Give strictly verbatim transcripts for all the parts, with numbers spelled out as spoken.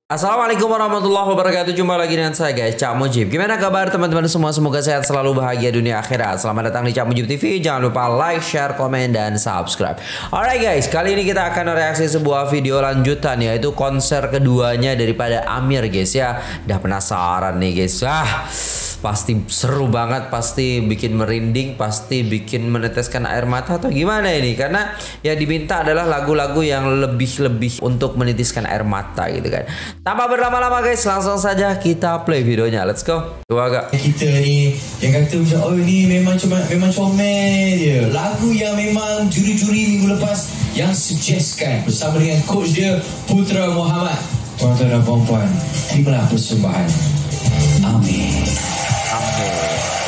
Assalamualaikum warahmatullahi wabarakatuh. Jumpa lagi dengan saya guys, Cak Mujib. Gimana kabar teman-teman semua? Semoga sehat selalu, bahagia dunia akhirat. Selamat datang di Cak Mujib T V. Jangan lupa like, share, komen, dan subscribe. Alright guys, kali ini kita akan reaksi sebuah video lanjutan, yaitu konser keduanya daripada Amir guys ya. Udah penasaran nih guys. Ah, pasti seru banget, pasti bikin merinding, pasti bikin meneteskan air mata atau gimana ini? Karena yang diminta adalah lagu-lagu yang lebih-lebih untuk menitiskan air mata gitu kan. Tanpa berlama-lama guys, langsung saja kita play videonya. Let's go. Coba agak. Kita ni yang kata macam oh ni memang cuma memang comel je. Lagu yang memang juri-juri minggu lepas yang suggestkan bersama dengan coach dia Putra Muhammad. Tuan-tuan dan puan-puan, inilah persembahan Amir. Amir.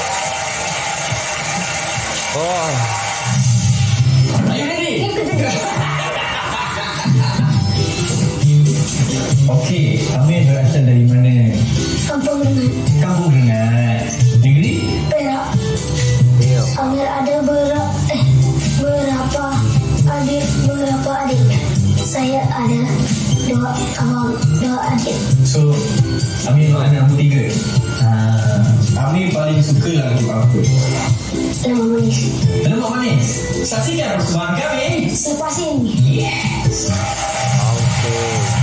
Oh. Are you ready? Okey, Amir berasal dari mana? Kampung Rengat. Kampung Rengat. Negeri? Perak. Iya. Amir ada ber eh berapa adik berapa adik? Saya ada dua abang dua adik. So, Amir anak nombor tiga. Ha, Amir paling suka lagu apa? Lemak manis. Lemak manis. Saksikan persembahan kami. Selepas ini. Yes. Oke.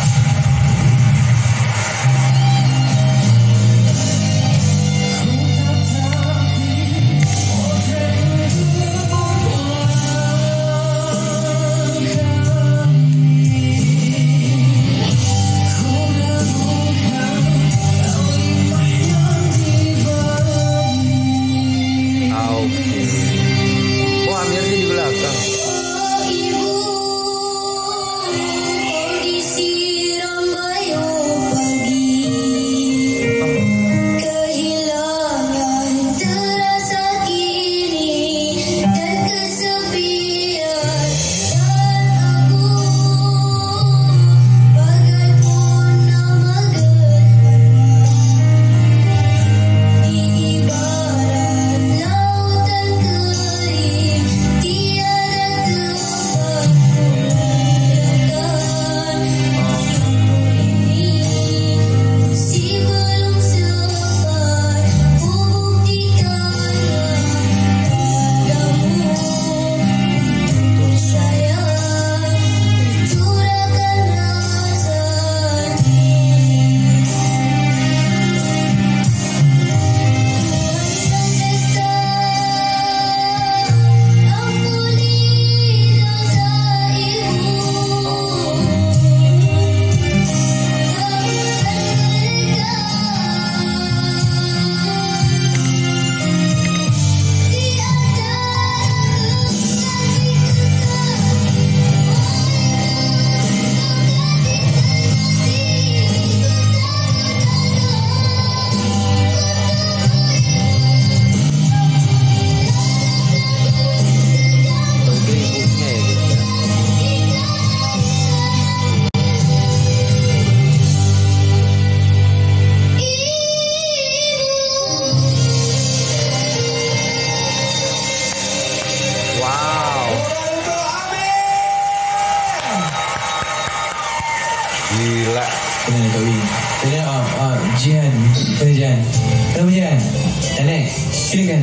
Gila. Kenapa Kak Win? Kenapa uh, uh, Jian? Kenapa Jian? Kenapa Jian? Anek, silakan.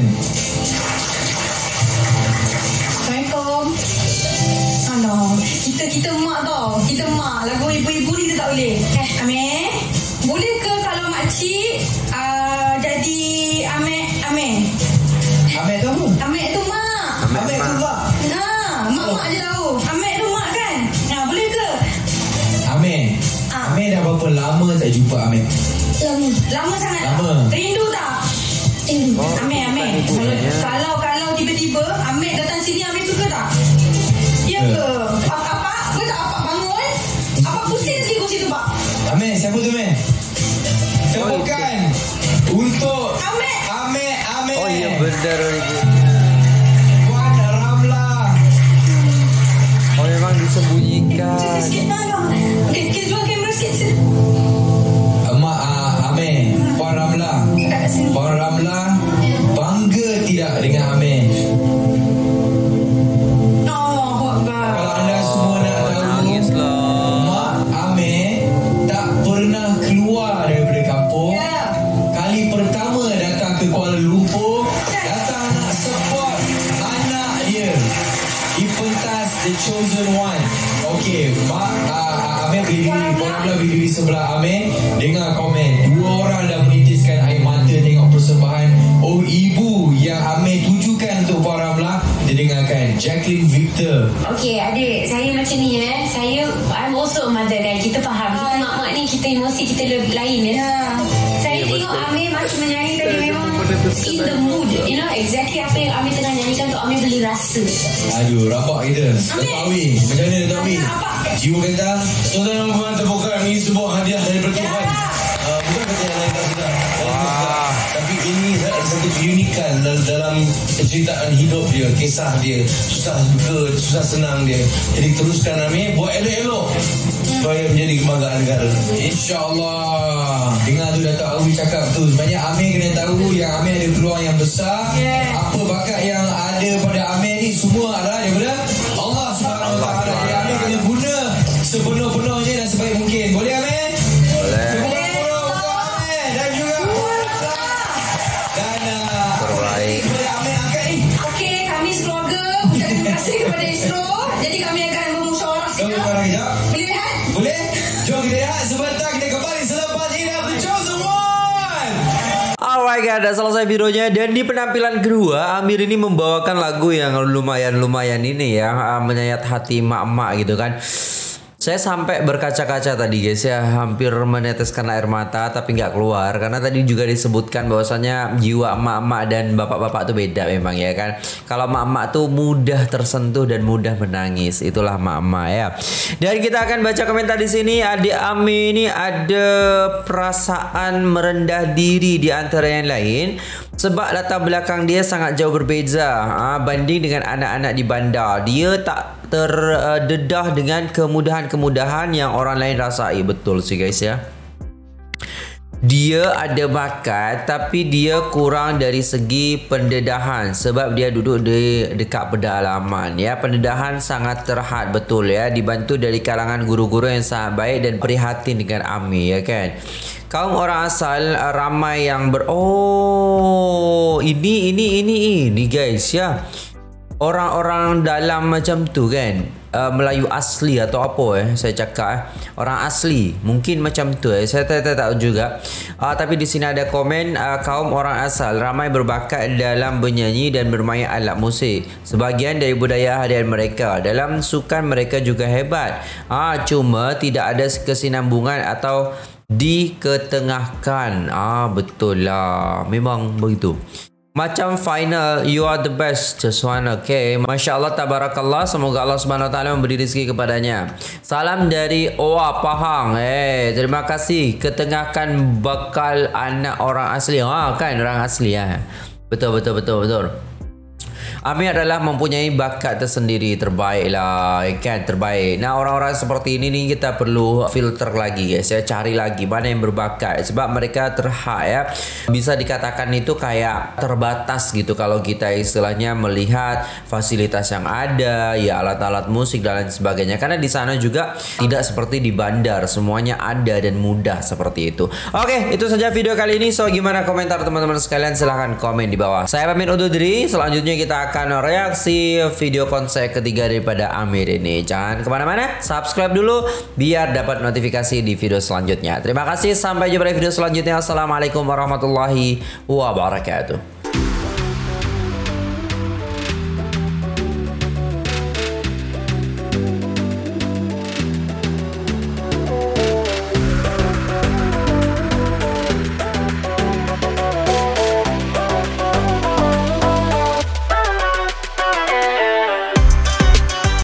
Assalamualaikum. Alah, kita kita mak tau. Kita mak. Lagu ibu-ibu ni kita tak boleh. Eh, Amir, boleh ke kalau makcik uh, jadi Amir Amir? Amir tu apa? Amir tu mak. Amir tu mak. Nah, mak-mak je tahu. Amir tu mak kan? Nah, boleh ke? Amir. Ah. Amir dah berapa lama tak jumpa Amir? Lama. Lama sangat. Lama. Rindu tak? Rindu. Oh, Amir, Amir. bukan ibu Kalau, ya. kalau kalau tiba-tiba Amir datang sini, Amir suka tak? Ya Ya. ke? Apa apa? Betul apa bangun? Apa pusing sikit kursi tu, Pak? Amir, siapa tu Amir? Tepukan untuk Amir. Amir, Amir. Oh iya benar itu. Puan Ramla. Oh memang disembunyikan. Sikit dah. Okey, kita jual kamera sikit. Mak uh, Amir, Puan Ramla. Kat sini. Puan Ramla bangga tidak dengan Amir? Oh, Akbar. Kalau anda semua nak tahu, Nangislah. Mak Amir tak The chosen one. Okay, Mak uh, Amir berdiri, korang pula berdiri sebelah Amir. Dengar komen. Dua orang dah menitiskan air mata tengok persembahan Oh Ibu yang Amir tujukan untuk Puan Ramlah. Dia dengarkan Jacqueline Victor. Okay adik, saya macam ni eh. Saya, I'm also a mother kan. Kita faham. Kita mak-mak ni, kita emosi kita lain ya. Yeah. Saya yeah, tengok betul. Amir macam menyanyi tadi memang in the mood. You know exactly apa yang Amir tengah nyanyikan tu Amir boleh rasa. Aduh, rabak kita. Datuk Awi, macam mana Datuk Awi? Jiwa kata, saudara perempuan terbuka ini sebuah hadiah daripada Tuhan. Uh, bukan kata yang lain tak sudah. Tapi ini satu keunikan dalam ceritaan hidup dia, kisah dia, susah duka, susah senang dia. Jadi teruskan Amir, buat elok-elok supaya menjadi kebanggaan negara. InsyaAllah. Dengar tu Datuk Awi cakap tu. Sebenarnya Amir kena tahu yang Amir ada peluang yang besar. Yeah. Apa bakat yang ada pada Amir ni semua adalah daripada Allah Subhanahu Wa Taala. Jadi Amir kena guna sepenuh-penuhnya dan sebaik mungkin. Boleh Amir? Boleh. Sepenuh-penuh untuk Amir dan juga dan uh, terbaik. Boleh Amir angkat ni. Okey, kami sekeluarga ucapkan terima kasih kepada Isro. Jadi kami akan bermusyawarah sikit. Boleh lihat? Boleh? Jom kita lihat sebentar, kita kembali selepas ini The Chosen One. Alright guys, dah selesai videonya. Dan di penampilan kedua, Amir ini membawakan lagu yang lumayan-lumayan ini ya, menyayat hati mak-mak gitu kan. Saya sampai berkaca-kaca tadi guys ya, hampir meneteskan air mata tapi nggak keluar karena tadi juga disebutkan bahwasanya jiwa emak-emak dan bapak-bapak tuh beda memang ya kan. Kalau emak-emak tuh mudah tersentuh dan mudah menangis, itulah emak-emak ya. Dan kita akan baca komentar di sini. Adik Ami ini ada perasaan merendah diri di antara yang lain sebab latar belakang dia sangat jauh berbeza ha, banding dengan anak-anak di bandar. Dia tak terdedah dengan kemudahan-kemudahan yang orang lain rasai. Betul sih guys ya. Dia ada bakat tapi dia kurang dari segi pendedahan sebab dia duduk di dekat pedalaman ya. Pendedahan sangat terhad betul ya, dibantu dari kalangan guru-guru yang sangat baik dan prihatin dengan Ami ya kan. Kaum orang asal ramai yang ber oh ini ini ini ini guys ya. Orang-orang dalam macam tu kan, uh, Melayu asli atau apa eh saya cakap eh. Orang asli mungkin macam tu eh, saya tak tahu juga. Uh, tapi di sini ada komen uh, kaum orang asal ramai berbakat dalam bernyanyi dan bermain alat musik. Sebahagian dari budaya harian mereka. Dalam sukan mereka juga hebat. Ah uh, cuma tidak ada kesinambungan atau diketengahkan. Ah betul lah, memang begitu. Macam final, you are the best, just one, okay. Masya Allah, tabarakallah. Semoga Allah Subhanahu Wa Taala memberi rezeki kepadanya. Salam dari Oa Pahang. Eh, terima kasih. Ketengahkan bakal anak orang asli. Ah, kan orang asli ya. Betul, betul, betul, betul. Ami adalah mempunyai bakat tersendiri, terbaik lah kan, terbaik. Nah orang-orang seperti ini nih kita perlu filter lagi guys ya, cari lagi mana yang berbakat sebab mereka terhad ya, bisa dikatakan itu kayak terbatas gitu kalau kita istilahnya melihat fasilitas yang ada ya, alat-alat musik dan lain sebagainya, karena di sana juga tidak seperti di bandar semuanya ada dan mudah seperti itu. Oke, itu saja video kali ini. So gimana komentar teman-teman sekalian, silahkan komen di bawah. Saya pamit undur diri, selanjutnya kita akan akan reaksi video konser ketiga daripada Amir ini. Jangan kemana-mana, subscribe dulu biar dapat notifikasi di video selanjutnya. Terima kasih, sampai jumpa di video selanjutnya. Assalamualaikum warahmatullahi wabarakatuh.